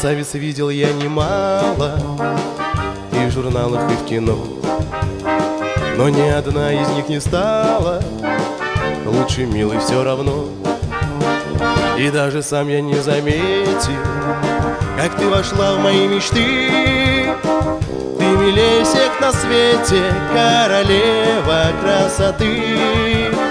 Красавиц видел я немало и в журналах, и в кино, но ни одна из них не стала лучше милой все равно. И даже сам я не заметил, как ты вошла в мои мечты. Ты милей всех на свете, королева красоты.